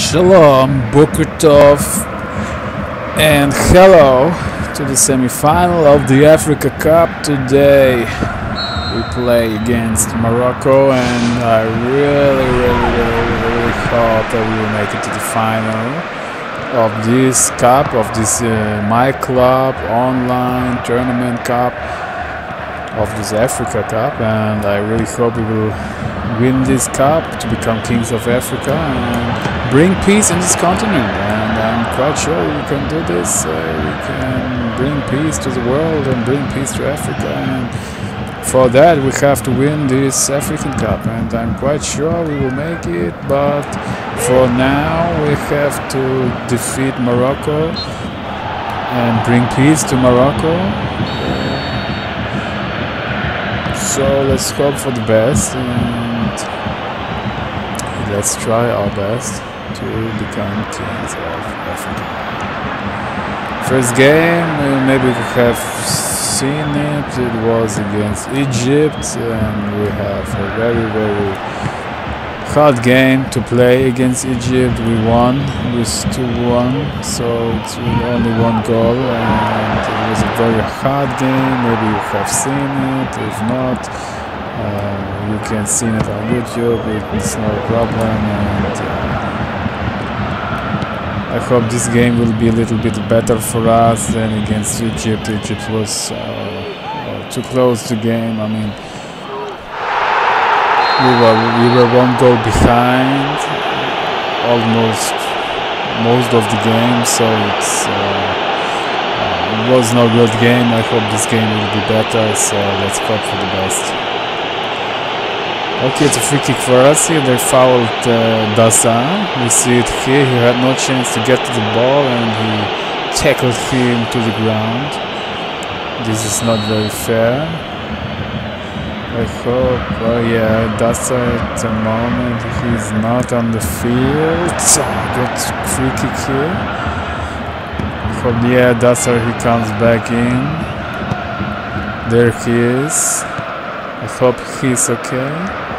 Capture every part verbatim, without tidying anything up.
Shalom, Boker Tov, and hello to the semi-final of the Africa Cup. Today we play against Morocco, and I really, really, really, really hope that we will make it to the final of this cup, of this uh, MyClub online tournament cup, of this Africa Cup, and I really hope we will win this cup to become kings of Africa and bring peace in this continent. And I'm quite sure we can do this. Uh, we can bring peace to the world and bring peace to Africa, and for that we have to win this African Cup, and I'm quite sure we will make it. But for now we have to defeat Morocco and bring peace to Morocco. So let's hope for the best, and let's try our best to become kings of Africa. First game, uh, maybe we have seen it, it was against Egypt, and we have a very, very hard game to play against Egypt. We won with two one, so it's only one goal, and it was a very hard game. Maybe you have seen it. If not, uh, you can see it on YouTube. It's no problem, and uh, I hope this game will be a little bit better for us than against Egypt. Egypt was uh, too close to game. I mean, We were, we were one goal behind almost most of the game, so it's, uh, uh, it was no good game. I hope this game will be better, so let's hope for the best. Okay, it's a free kick for us here. They fouled uh, Dasa. We see it here. He had no chance to get to the ball, and he tackled him to the ground. This is not very fair. I hope, oh yeah, that's at the moment he's not on the field. So got free kick here. I hope, yeah, that's how he comes back in. There he is. I hope he's okay.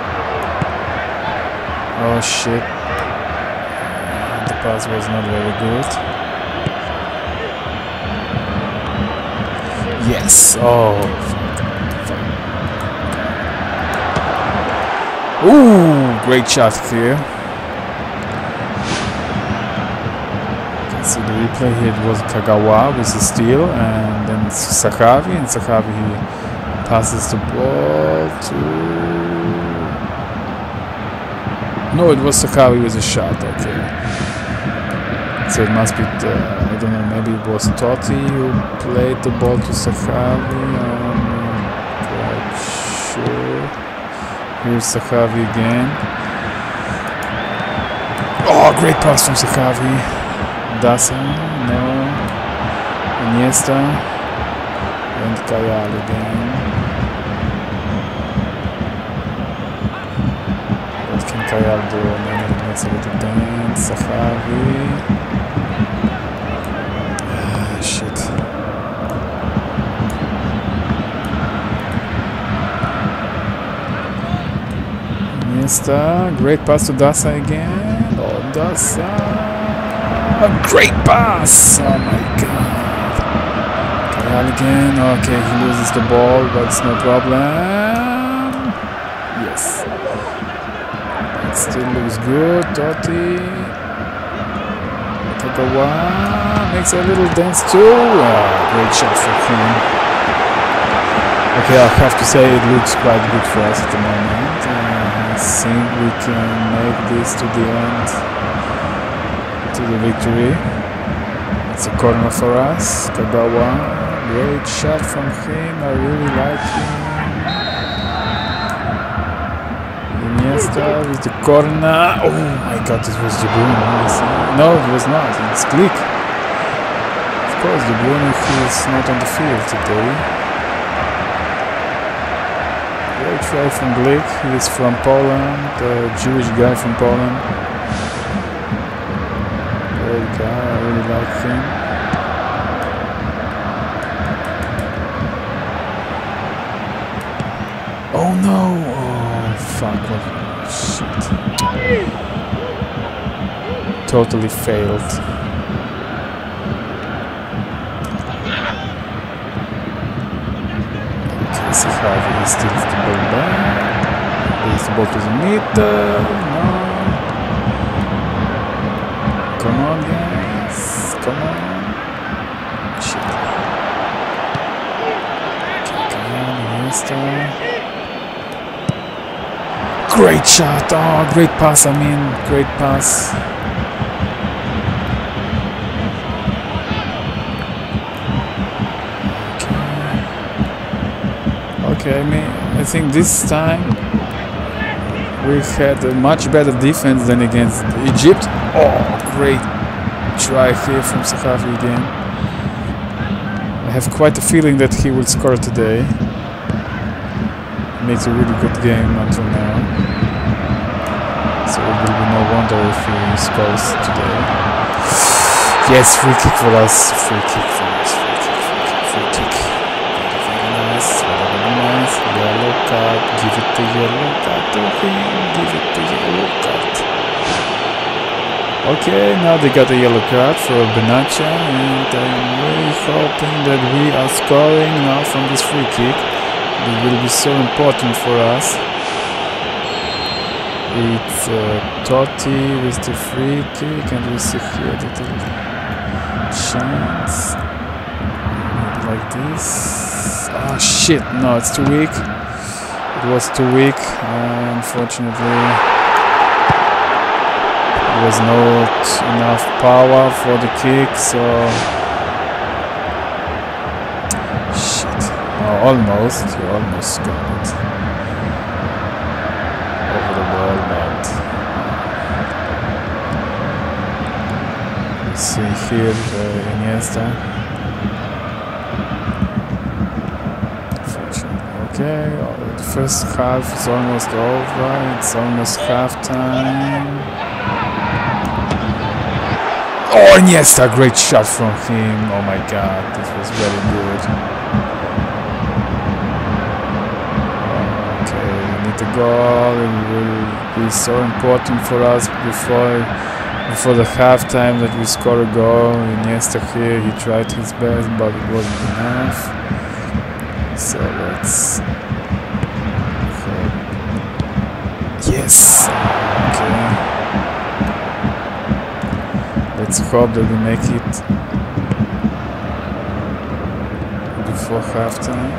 Oh shit. The pass was not very good. Yes, oh. Ooh, great shot here. You can see the replay here. It was Kagawa with the steal, and then Sahavi, and Sahavi he passes the ball to... No, it was Sahavi with a shot, okay. So it must be, the, I don't know, maybe it was Totti who played the ball to Sahavi. I'm not quite sure. Here's Sahavi again. Oh, great pass from Sahavi. Dasa, no. Iniesta. And Kayal again. What can Kayal do? And then he makes a little dance. Sahavi. Ah, shit. Great pass to Dasa again. Oh, Dasa. A great pass. Oh my god. Kayal again. Okay, he loses the ball, but it's no problem. Yes. It still looks good. Totti. Kagawa makes a little dance too. Oh, great shot for him. Okay, I have to say it looks quite good for us at the moment. Uh, I think we can make this to the end, to the victory. It's a corner for us. Kagawa, great shot from him. I really like him. Iniesta with the corner. Oh my god, it was De Bruyne. No, it was not. It's Glick. Of course, De Bruyne is not on the field today. Great try from Glick. He is from Poland, the Jewish guy from Poland. Great guy, I really like him. Oh no! Oh fuck, what shit. totally failed. Okay, Sahavi steals the ball back. Brings the ball to the middle. No. Come on, guys. Come on. Shit. Okay, come on, Iniesta. Great shot. Oh, great pass. I mean, great pass. Okay, I mean, I think this time we had a much better defense than against Egypt. Oh, great try here from Sahavi again. I have quite a feeling that he will score today. He makes a really good game until now. So it will be no wonder if he scores today. Yes, free kick for us. Free kick for us. Free kick, free kick, free kick. Very nice. Very nice. Yellow card. Give it the yellow card to him. Give it the yellow card. Okay, now they got a yellow card for Benacha, and I'm really hoping that we are scoring now from this free kick. It will be so important for us. It's uh, Totti with the free kick, and we see here the little chance. Maybe like this. Oh shit, no, it's too weak. It was too weak, uh, unfortunately. There was not enough power for the kick, so... Shit. Oh, almost. He almost got it. Over the ball, but... You see here uh, Iniesta. Okay, the first half is almost over. It's almost half time. Oh, Iniesta, great shot from him. Oh my god, this was very good. Okay, we need a goal. It will be so important for us before before the halftime that we score a goal. Iniesta here, he tried his best, but it wasn't enough. So let's hope. Yes. Okay. Let's hope that we make it before halftime.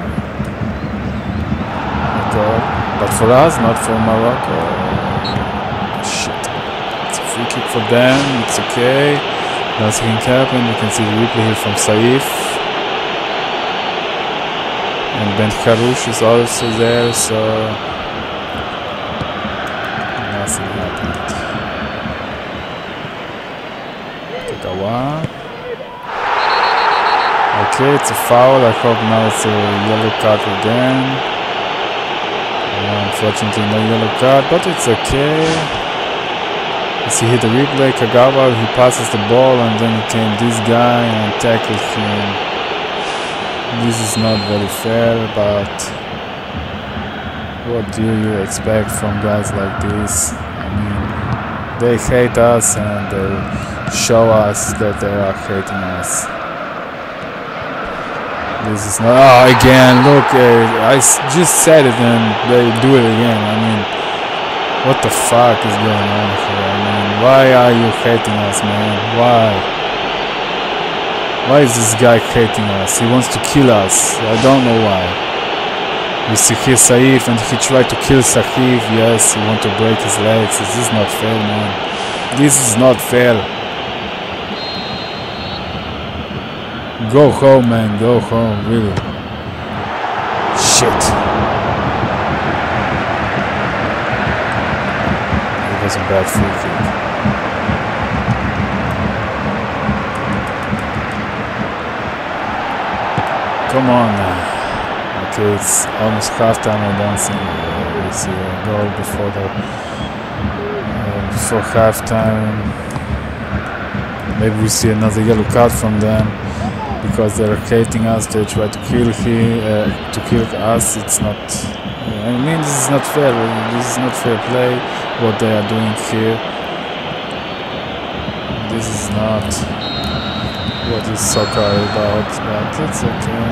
A goal, but for us, not for Morocco. Shit. It's a free kick for them. It's okay. Nothing happened. You can see the replay here from Saif. And Ben Harouche is also there, so nothing happened. Kagawa. Okay, it's a foul. I hope now it's a yellow card again. Uh, unfortunately, no yellow card, but it's okay. You see here the replay. Kagawa, he passes the ball, and then came this guy and tackled him. This is not very fair, but what do you expect from guys like this? I mean, they hate us and they show us that they are hating us. This is not... Oh, again, look, uh, I s just said it and they do it again. I mean, what the fuck is going on here? I mean, why are you hating us, man? Why? Why is this guy hating us? He wants to kill us. I don't know why. We see here Saif and he tried to kill Sahif. Yes, he wants to break his legs. This is not fair, man. This is not fair. Go home, man. Go home, really. Shit. It was a bad free kick. Come on now. Okay, it's almost halftime. I don't think uh, we see a goal before the uh, before halftime. Maybe we see another yellow card from them because they're hating us. They try to kill he uh, to kill us. It's not. Uh, I mean, this is not fair. This is not fair play. What they are doing here. this is not what is soccer about, but it's okay.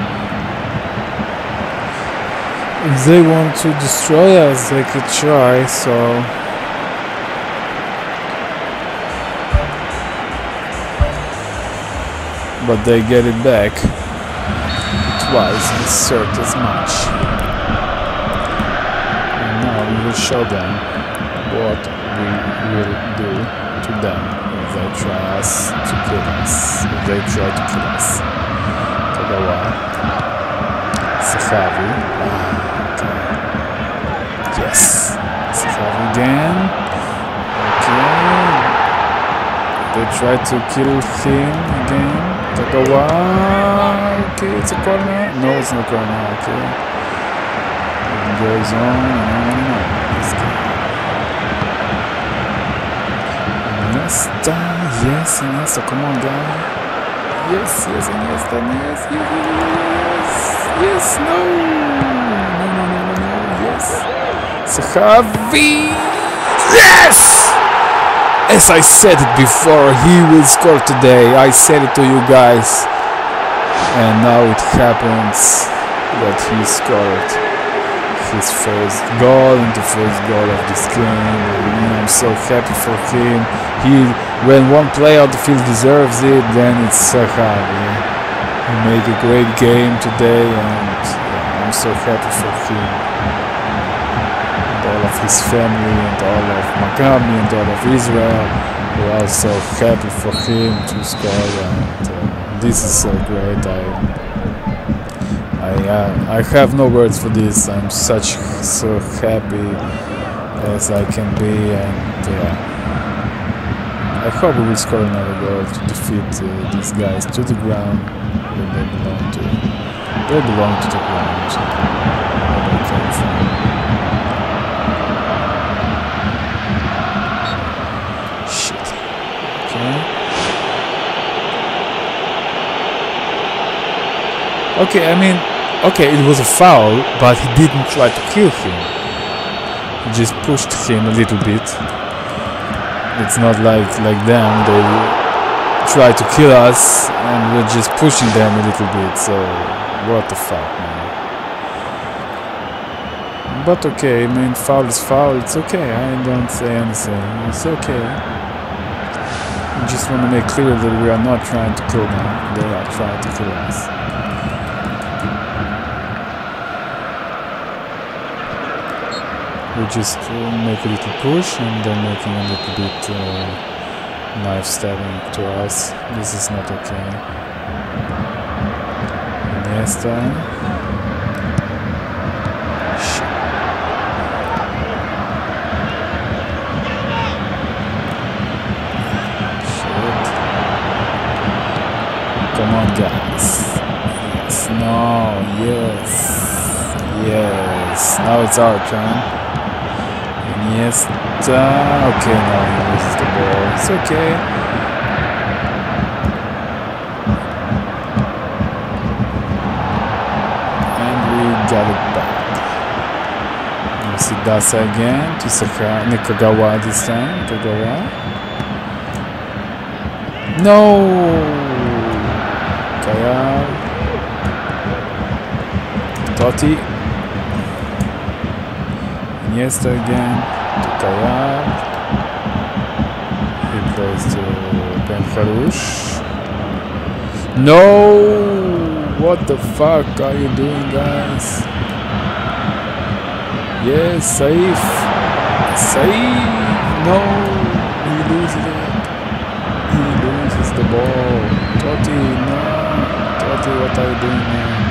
If they want to destroy us, they could try, so... But they get it back twice and third as much. And now we will show them what we will do to them if they try us to kill us. If they try to kill us. Tagawa. Sahavi. Okay. Yes. Sahavi again. Okay. They try to kill him again. Tagawa. Okay, it's a corner. No, it's not a corner. Okay. It goes on and on and on. This guy. Iniesta. Yes, Iniesta. Come on, guy. Yes, yes, Iniesta. Yes, yes, yes. Yes, no. No, no, no, no, no. Yes. Sahavi. Yes! As I said it before, he will score today. I said it to you guys. And now it happens that he scored his first goal and the first goal of this game. And I'm so happy for him. He, when one player on the field deserves it, then it's Sahavi. He made a great game today, and yeah, I'm so happy for him. And all of his family, and all of Maccabi, and all of Israel. We're all so happy for him to score, and uh, this is so great. I, I, uh, I have no words for this. I'm such so happy as I can be, and uh, I hope we will score another goal to defeat uh, these guys to the ground where they belong to. They belong to the ground, so where they came from. Shit. Okay. Okay, I mean, okay, it was a foul, but he didn't try to kill him. He just pushed him a little bit. It's not like like them, they try to kill us and we're just pushing them a little bit, so what the fuck, man. But okay, I mean, foul is foul, it's okay, I don't say anything, it's okay. We just want to make clear that we are not trying to kill them, they are trying to kill us. We just uh, make a little push and then making a little bit uh, knife stabbing to us. This is not okay. Iniesta. Shit. Shit. Come on, guys. Yes. No. Yes. Yes. Now it's our turn. Iniesta. Okay, now he loses the ball. It's okay. And we got it back. You see Dasa again to Saka Nikagawa this time. Nikagawa. No! Kaya. Totti. Iniesta again. To Kayar. He plays to Ben Harouche. No! What the fuck are you doing, guys? Yes, Saif. Saif! No! He loses it. He loses the ball. Totti, no! Totti, what are you doing, man?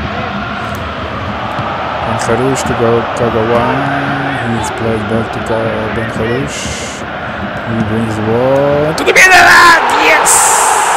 Ben Harouche to go Kagawa. He's played back to Ben Harouche. He brings the ball to the middle. Yes!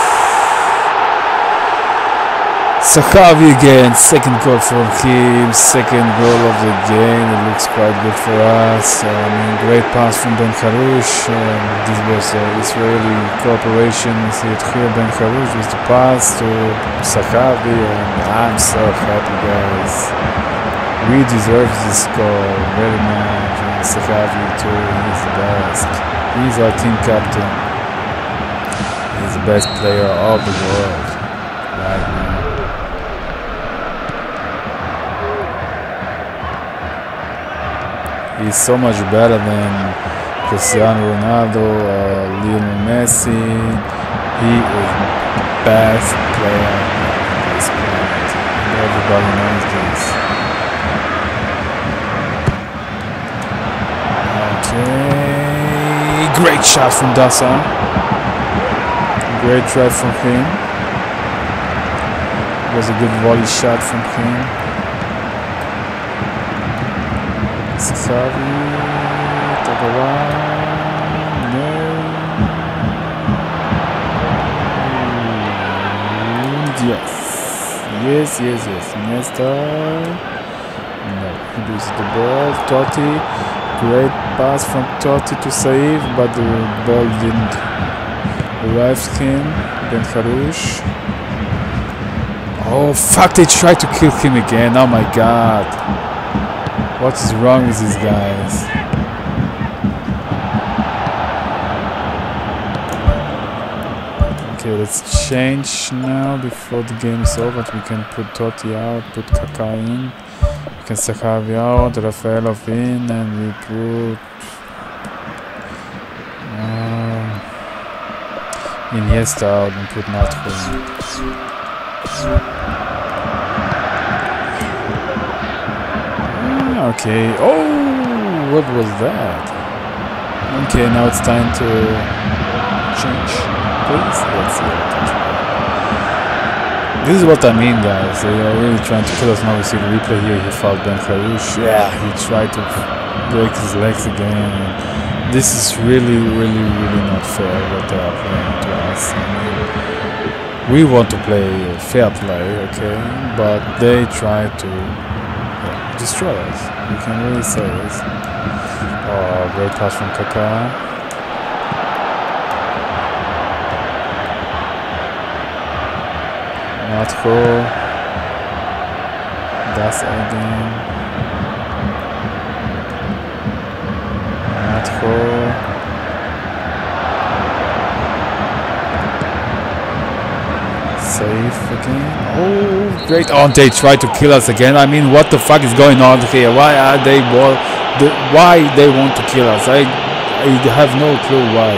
Sahavi again. Second goal from him. Second goal of the game. It looks quite good for us. I mean, great pass from Ben Harouche. Um, this was uh, Israeli cooperation. See it here. Ben Harouche with the pass to Sahavi, and I'm so happy, guys. We deserve this goal very much, and Sahavi too, he's the best. He's our team captain. He's the best player of the world right now. He's so much better than Cristiano Ronaldo or Lionel Messi. He is the best player on this planet. Everybody knows this. Okay, great shot from Dasa. Great try from him. It was a good volley shot from him. Savi, Tagawa, no. Yes, yes, yes, yes. Nesta, no, he loses the ball. Totti, great pass from Totti to save, but the ball didn't arrive to him. Ben Harouche. Oh fuck! They tried to kill him again. Oh my god! What is wrong with these guys? Okay, let's change now before the game is over. We can put Totti out, put Kaká in, we can Sahavi out, Rafaelov in, and we put um, Iniesta out and put Natko in. Okay, oh, what was that? Okay, now it's time to change. Please, let's see. This is what I mean, guys. They are really trying to kill us. Now we see the replay here. He fouled Ben Harouche. Yeah, he tried to break his legs again. This is really, really, really not fair what they are playing to us. I mean, we want to play fair play, okay, but they try to destroy us. You can really say this. Oh, great pass from Kaká. Natko. Das again. Natko. Safe again. Oh, great. Oh, they try to kill us again. I mean, what the fuck is going on here? Why are they ball? The, why they want to kill us? I, I have no clue why.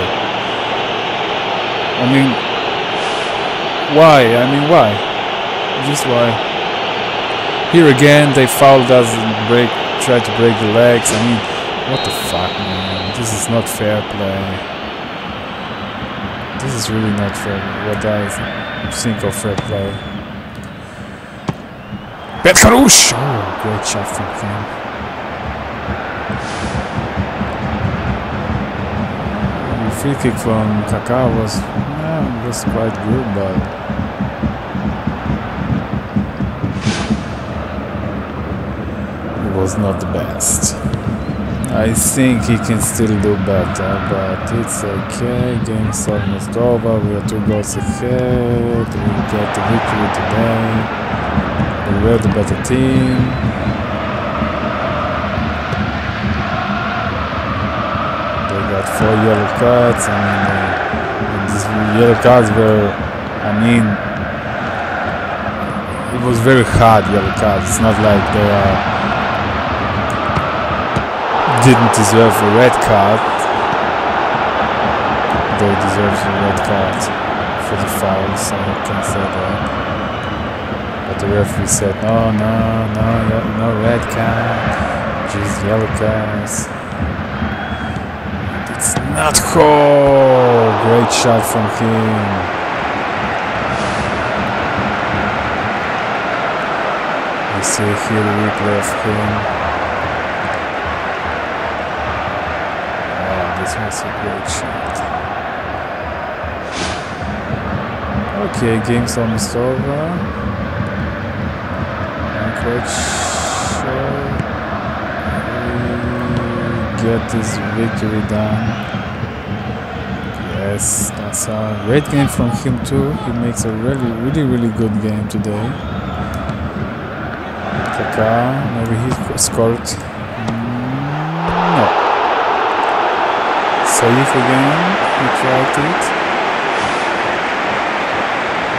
I mean, why? I mean, why? Just why? Here again, they fouled us and break, tried to break the legs. I mean, what the fuck, man? This is not fair play. This is really not fair. What I think of fair play. Ben Harouche! Oh, great shot from him. The free kick from Kaká was, yeah, was quite good, but it was not the best. I think he can still do better, but it's okay. Game's almost over. We are two goals ahead. We get the victory today. We were the better team. They got four yellow cards. I mean, uh, these yellow cards were, I mean, it was very hard yellow cards. It's not like they are didn't deserve a red card. They deserve a red card for the foul, so I can say that. But the referee said, no, no, no, no red card, just yellow cards. And it's not cool. Great shot from him. You see here the replay of him. This was a great shot. Okay, game's almost over. And quite sure we get this victory done. Yes, that's a great game from him too. He makes a really, really, really good game today. Kaká, maybe he scored. No. Safe again, he tried it.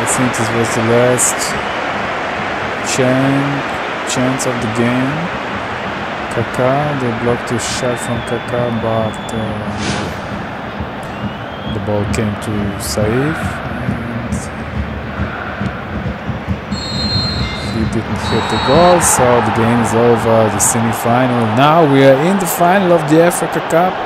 I think this was the last chance chance of the game. Kaká, they blocked a shot from Kaká, but uh, the ball came to Saif, and he didn't hit the goal, so the game is over. The semi-final. Now we are in the final of the Africa Cup.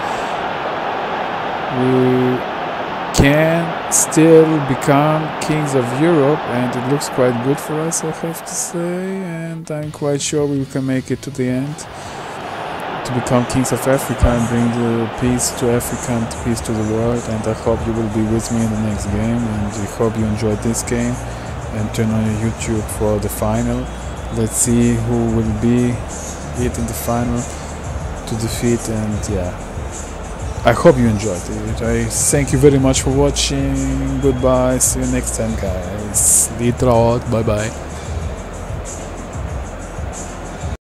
We can still become kings of Europe, and it looks quite good for us, I have to say, and I'm quite sure we can make it to the end to become kings of Africa and bring the peace to Africa and peace to the world. And I hope you will be with me in the next game, and I hope you enjoyed this game, and turn on your YouTube for the final. Let's see who will be it in the final to defeat, and yeah, I hope you enjoyed it. I thank you very much for watching. Goodbye. See you next time, guys. Litraot. Bye bye.